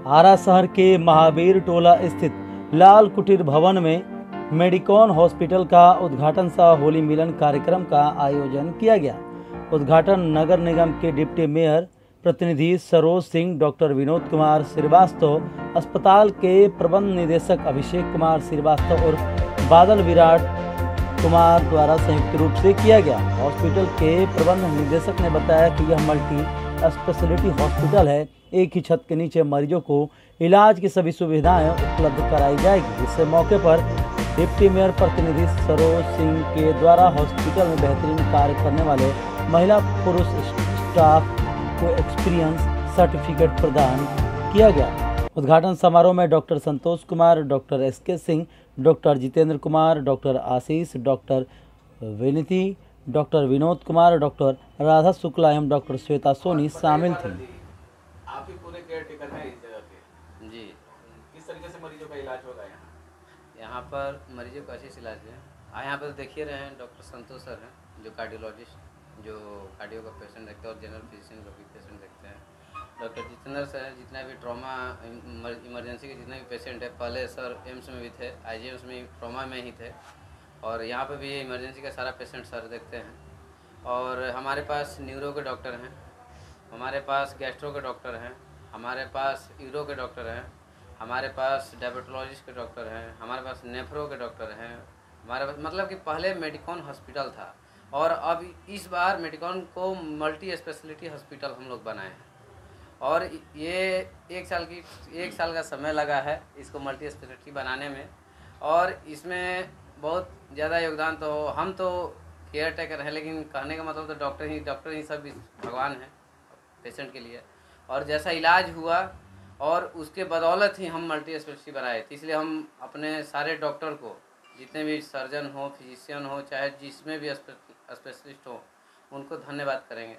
आरा शहर के महावीर टोला स्थित लाल कुटीर भवन में मेडिकॉन हॉस्पिटल का उद्घाटन सह होली मिलन कार्यक्रम का आयोजन किया गया। उद्घाटन नगर निगम के डिप्टी मेयर प्रतिनिधि सरोज सिंह, डॉक्टर विनोद कुमार श्रीवास्तव, अस्पताल के प्रबंध निदेशक अभिषेक कुमार श्रीवास्तव और बादल विराट कुमार द्वारा संयुक्त रूप से किया गया। हॉस्पिटल के प्रबंध निदेशक ने बताया कि यह मल्टी स्पेशलिटी हॉस्पिटल है। एक ही छत के नीचे मरीजों को इलाज की सभी सुविधाएं उपलब्ध कराई जाएगी। इससे मौके पर डिप्टी मेयर प्रतिनिधि सरोज सिंह के द्वारा हॉस्पिटल में बेहतरीन कार्य करने वाले महिला पुरुष स्टाफ को एक्सपीरियंस सर्टिफिकेट प्रदान किया गया। उद्घाटन समारोह में doctor Santosh Kumar, doctor S K Singh, doctor Jitendra Kumar, doctor Ashish, doctor Viniti, doctor Vinod Kumar, doctor Radha Shukla एवं डॉक्टर श्वेता सोनी शामिल थे। आप ही पूरे केयर टेकर हैं इस जगह के? जी। किस तरीके से मरीजों का इलाज होगा यहाँ? यहाँ पर मरीजों का अच्छे से इलाज है। यहाँ पर देखिए रहे हैं डॉक्टर संतोष सर हैं, जो कार्डियोलॉजिस्ट, जो कार्डियो का पेशेंट देखते हैं और जनरल फिजिशियन का भी पेशेंट देखते हैं। डॉक्टर जितेंद्र सर हैं, जितना भी ट्रॉमा इमरजेंसी के जितने भी पेशेंट है, पहले सर एम्स में भी थे, आईजीएम्स में ट्रॉमा में ही थे, और यहाँ पर भी इमरजेंसी का सारा पेशेंट सर देखते हैं। और हमारे पास न्यूरो के डॉक्टर हैं, हमारे पास गैस्ट्रो के डॉक्टर हैं, हमारे पास यूरो के डॉक्टर हैं, हमारे पास डायबिटोलॉजिस्ट के डॉक्टर हैं, हमारे पास नेफ्रो के डॉक्टर हैं। हमारे पास मतलब कि पहले मेडिकॉन हॉस्पिटल था और अब इस बार मेडिकॉन को मल्टी स्पेशलिटी हॉस्पिटल हम लोग बनाए हैं। और ये एक साल का समय लगा है इसको मल्टी स्पेशलिटी बनाने में, और इसमें बहुत ज़्यादा योगदान तो हम तो केयर टेकर हैं, लेकिन कहने का मतलब तो डॉक्टर ही सब भगवान हैं पेशेंट के लिए। और जैसा इलाज हुआ और उसके बदौलत ही हम मल्टी स्पेशलिटी बनाए थे, इसलिए हम अपने सारे डॉक्टर को, जितने भी सर्जन हो, फिजिशियन हो, चाहे जिसमें भी स्पेशलिस्ट हो, उनको धन्यवाद करेंगे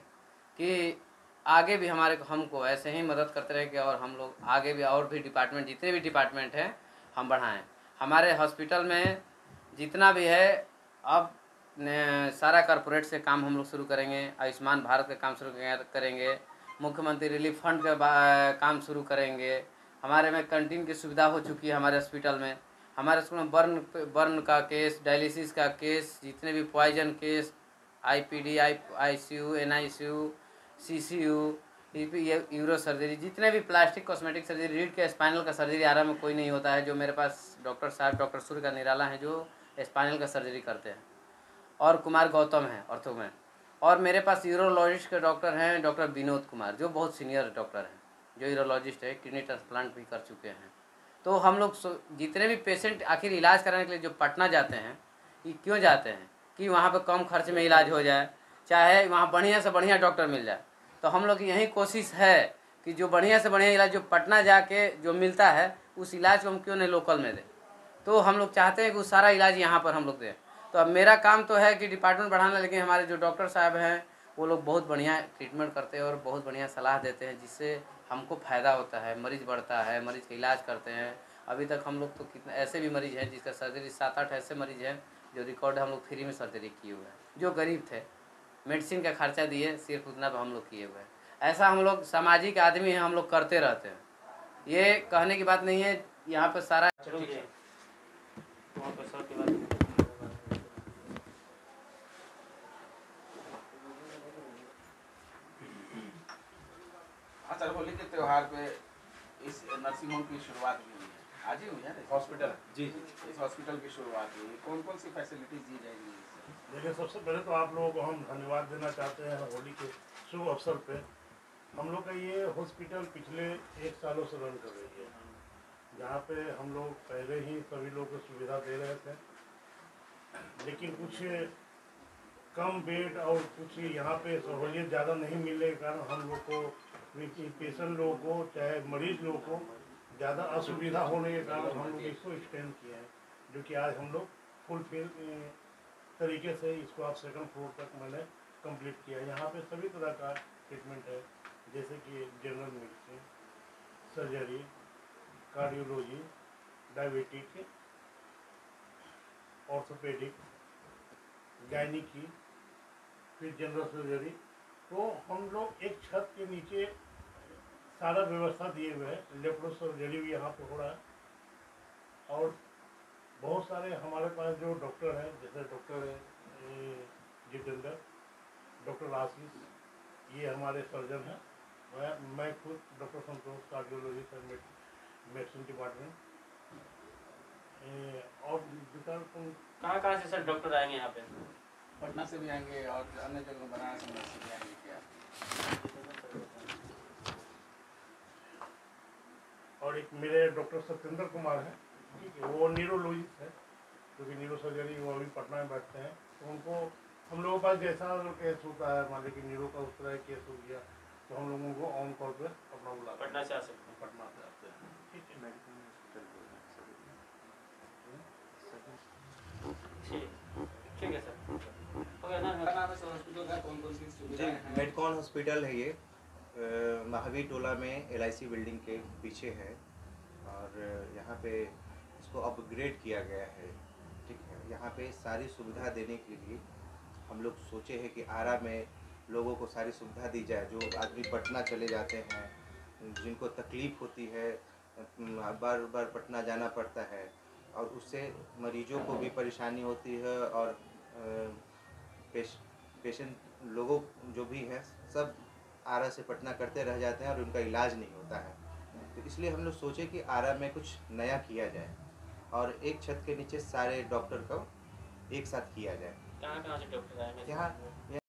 कि आगे भी हमको ऐसे ही मदद करते रहेंगे और हम लोग आगे भी और भी डिपार्टमेंट, जितने भी डिपार्टमेंट हैं, हम बढ़ाएं। हमारे हॉस्पिटल में जितना भी है अब सारा कॉर्पोरेट से काम हम लोग शुरू करेंगे, आयुष्मान भारत का काम शुरू करेंगे, मुख्यमंत्री रिलीफ फंड का काम शुरू करेंगे। हमारे में कैंटीन की सुविधा हो चुकी है हमारे हॉस्पिटल में। हमारे स्कूल में बर्न का केस, डायलिसिस का केस, जितने भी poison case, IPD, ICU, NICU, CCU, uro surgery, जितने भी प्लास्टिक कॉस्मेटिक सर्जरी, रीढ़ के स्पाइनल का सर्जरी आरा में कोई नहीं होता है, जो मेरे पास डॉक्टर साहब डॉक्टर सूर्य का निराला है जो स्पाइनल का सर्जरी करते हैं, और कुमार गौतम हैं ऑर्थो में। और मेरे पास यूरोलॉजिस्ट के डॉक्टर हैं डॉक्टर विनोद कुमार, जो बहुत सीनियर डॉक्टर हैं, जो यूरोलॉजिस्ट है, किडनी ट्रांसप्लांट भी कर चुके हैं। तो हम लोग जितने भी पेशेंट आखिर इलाज कराने के लिए जो पटना जाते हैं, ये क्यों जाते हैं कि वहाँ पर कम खर्च में इलाज हो जाए, चाहे वहाँ बढ़िया से बढ़िया डॉक्टर मिल जाए। तो हम लोग की यही कोशिश है कि जो बढ़िया से बढ़िया इलाज जो पटना जाके जो मिलता है, उस इलाज को हम क्यों नहीं लोकल में दें। तो हम लोग चाहते हैं कि वो सारा इलाज यहाँ पर हम लोग दें। तो अब मेरा काम तो है कि डिपार्टमेंट बढ़ाना, लेकिन हमारे जो डॉक्टर साहब हैं वो लोग बहुत बढ़िया ट्रीटमेंट करते हैं और बहुत बढ़िया सलाह देते हैं, जिससे हमको फ़ायदा होता है, मरीज़ बढ़ता है, मरीज़ का इलाज करते हैं। अभी तक हम लोग तो कितना ऐसे भी मरीज़ हैं जिसका सर्जरी 7-8 ऐसे मरीज़ हैं जो रिकॉर्ड हम लोग फ्री में सर्जरी किए हुए हैं, जो गरीब थे, मेडिसिन का खर्चा दिए, सिर्फ उतना हम लोग किए हुए हैं। ऐसा हम लोग सामाजिक आदमी हैं, हम लोग करते रहते हैं, ये कहने की बात नहीं है। यहाँ पर सारा हाँ सर, होली के त्यौहार पे इस नर्सिंग होम की शुरुआत हुई है, आज ही हुई है ना हॉस्पिटल? जी, इस हॉस्पिटल की शुरुआत हुई है। कौन कौन सी फैसिलिटीज दी जाएगी? देखिए, सबसे पहले तो आप लोगों को हम धन्यवाद देना चाहते हैं होली के शुभ अवसर पे। हम लोग का ये हॉस्पिटल पिछले 1 सालों से रन कर रही है, जहाँ पे हम लोग पहले ही सभी लोग को सुविधा दे रहे थे, लेकिन कुछ कम बेड और कुछ यहाँ पे सहूलियत ज़्यादा नहीं मिलने के कारण हम लोग को, पेशेंट लोगों को, चाहे मरीज लोगों को ज़्यादा असुविधा होने के कारण हम लोग इसको एक्सटेंड किए हैं, जो कि आज हम लोग फुलफिल तरीके से इसको आप 2nd फ्लोर तक मैंने कंप्लीट किया। यहाँ पे सभी तरह का ट्रीटमेंट है, जैसे कि general medicine, surgery, cardiology, diabetic, orthopaedic, गायनिकी, फिर जनरल सर्जरी। तो हम लोग एक छत के नीचे सारा व्यवस्था दिए हुए है, लेप्रोसर्जरी भी यहाँ पे हो रहा है। और बहुत सारे हमारे पास जो डॉक्टर हैं, जैसे डॉक्टर जितेंद्र, डॉक्टर आशीष, ये हमारे सर्जन हैं। मैं खुद doctor Santosh, cardiologist and medicine department. और विकल्प कहाँ से सर डॉक्टर आएंगे यहाँ पे? पटना से भी आएंगे और अन्य जगह बनारस से भी आएंगे क्या? और एक मेरे डॉक्टर सत्येंद्र कुमार हैं, ठीक है, वो न्यूरोलॉजिस्ट है, क्योंकि न्यूरो सर्जरी वो अभी पटना में बैठते हैं। तो उनको हम लोगों के पास जैसा केस होता है, मान लीजिए न्यूरो का उस तरह केस हो गया, तो हम लोगों को ऑन कॉल पे अपना बुलाते हैं। पटना से आ सकते हैं? पटना से आते हैं, ठीक है। ठीक है सर, हो गया ना? नाम है हॉस्पिटल का, कौन कौन सी जी, सुविधाएं हैं? मेडकॉन हॉस्पिटल है ये, महावीर टोला में LIC बिल्डिंग के पीछे है। और यहाँ पे इसको अपग्रेड किया गया है, ठीक है। यहाँ पे सारी सुविधा देने के लिए हम लोग सोचे हैं कि आरा में लोगों को सारी सुविधा दी जाए। जो आदमी पटना चले जाते हैं, जिनको तकलीफ़ होती है, बार बार पटना जाना पड़ता है, और उससे मरीजों को भी परेशानी होती है, और पेशेंट लोगों जो भी है सब आरा से पटना करते रह जाते हैं और उनका इलाज नहीं होता है। तो इसलिए हम लोग सोचे कि आरा में कुछ नया किया जाए और एक छत के नीचे सारे डॉक्टर को एक साथ किया जाए। कहाँ से डॉक्टर आएंगे? यहाँ